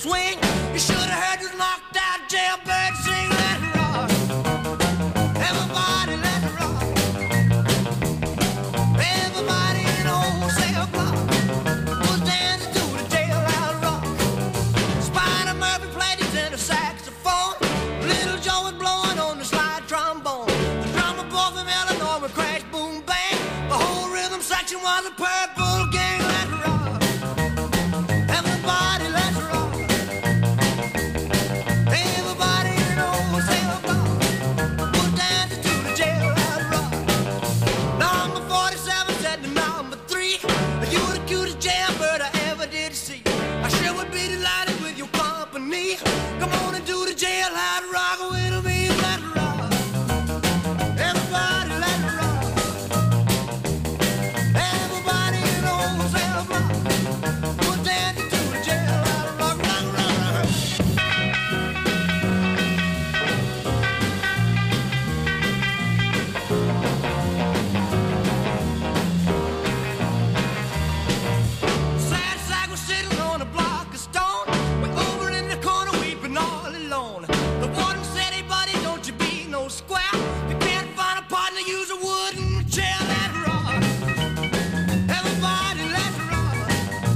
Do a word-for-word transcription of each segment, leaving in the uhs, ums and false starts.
swing. You should have heard this knocked out jailbird sing. Let it rock. Everybody let it rock. Everybody in the whole cell block was dancing to the jailhouse rock. Spider Murphy played his tenor saxophone. Little Joe was blowing on the slide trombone. The drummer boy from Illinois would crash, boom, bang. The whole rhythm section was a purple gang. Let it rock. Everybody let's rock. Everybody in the whole cell block was dancing to the jailhouse rock. Number forty-seven said to number three, you were the cutest jailbird I ever did see. I sure would be delighted with your company. Come on and do the jailhouse rock with me. Let it rock. Everybody let it rock. Everybody in the whole cell block was dancing to the jailhouse rock. Rock, rock, rock. Sad sack was sitting on a block of stone, way over in the corner weeping all alone. The warden said, hey buddy, don't you be no square. If you can't find a partner, use a wooden chair. Let it rock. Everybody let's rock.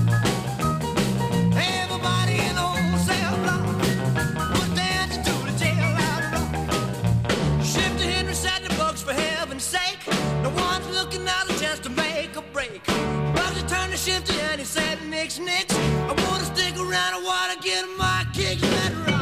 Everybody in the whole cell block was dancing to the jailhouse rock. Shifty Henry said the books, for heaven's sake, no one's looking out a chance to make a break. Bugsy turned to Shifty and he said, nix, nix, I wanna stick around, I wanna get my kicks. Let it rock.